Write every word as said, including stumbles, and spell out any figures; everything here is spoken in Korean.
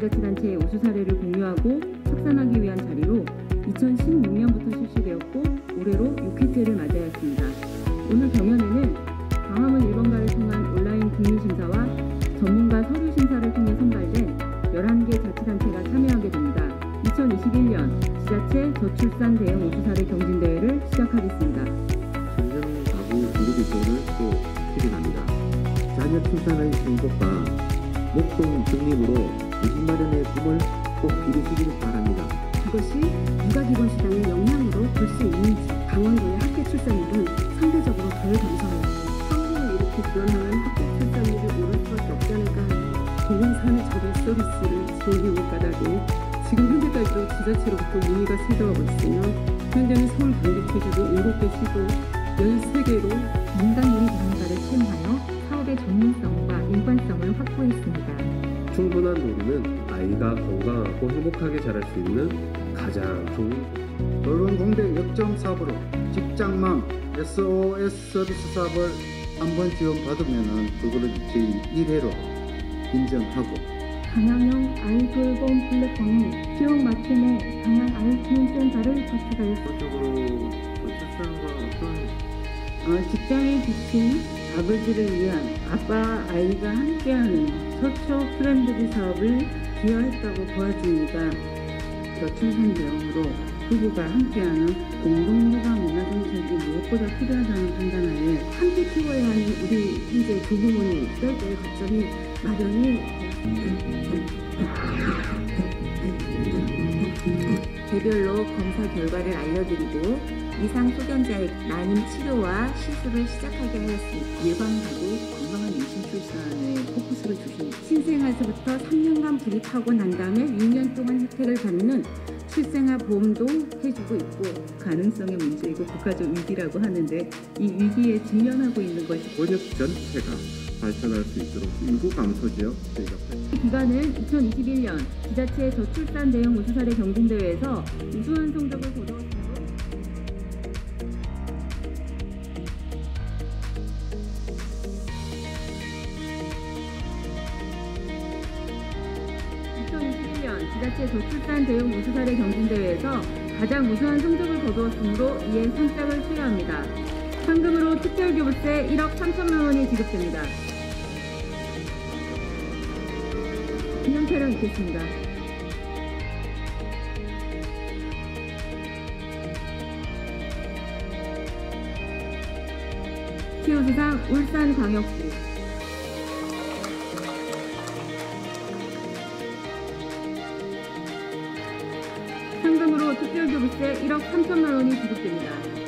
지방자치단체의 우수 사례를 공유하고 확산하기 위한 자리로 이천십육 년부터 실시되었고 올해로 육 회째를 맞이하였습니다. 오늘 경연에는 광화문 일 번가를 통한 온라인 국민심사와 전문가 서류 심사를 통해 선발된 열한 개 자치단체가 참여하게 됩니다. 이천이십일 년 지자체 저출산 대형 우수 사례 경진대회를 시작하겠습니다. 청년 가구 미래비전을 또 실행합니다. 자녀 출산의 행복과 목동 적립으로 이십 마련의 꿈을 꼭 이루시길 바랍니다. 이것이 육아기본수당의 영향으로 볼 수 있는지 강원도의 학교 출산율은 상대적으로 덜 감소해요. 성공을 이렇게 불안하는 학교 출산율이 오를 수밖에 없지 않을까 하는 공공 산의 저비 서비스를 지원해 올 까닭에 지금 현재까지도 지자체로부터 문의가 쇄도하고 있으며 현재는 서울 단계체제도 일곱 개 시도 열세 개로 민간유리 전문가를 채용하여 사업의 전문성과 일관성을 확보했습니다. 충분한 놀이는 아이가 건강하고 행복하게 자랄 수 있는 가장 좋은 언론공대 역점 사업으로 직장맘 에스오에스 서비스 사업을 한번 지원받으면 그거를 제일 일 회로 인정하고 다양형 아이 돌봄 플랫폼인 지역 맞춤의 다양 아이 키움센터를 구축하였습니다. 적으로 출산과 어떤 어, 직장에 지친 아버지를 위한 아빠 아이가 함께하는 서초 프렌드리 사업을 기여했다고 보아집니다. 저출산 대응으로 부부가 함께하는 공동육아 문화 정책이 무엇보다 필요하다는 판단하에 함께 키워야 하는 우리 현재 두 부모님 별도의 거점이 마련이 개별로 검사 결과를 알려드리고 이상 소견자의 난임 치료와 시술을 시작하게 하였습니다. 예방하고 건강한 임신 출산에 포커스를 주신 신생아에서부터 삼 년간 불입하고 난 다음에 육 년 동안 혜택을 받는 출생아 보험도 해주고 있고 가능성의 문제이고 국가적 위기라고 하는데 이 위기에 직면하고 있는 것이 권역 전체가 발전할 수 있도록 인구 감소 지역 저희가 이 기간은 이천이십일 년 지자체 저출산 대형 우수 사례 경진대회에서 우수한 성적을 거두었습니다. 이천이십일 년 지자체 저출산 대형 우수 사례 경진대회에서 가장 우수한 성적을 거두었으므로 이에 상장을 수여합니다. 상금으로 특별교부세 일억 삼천만 원이 지급됩니다. 기념 촬영 있겠습니다. 최우수상 울산광역시 상금으로 특별교부세 일억 삼천만 원이 지급됩니다.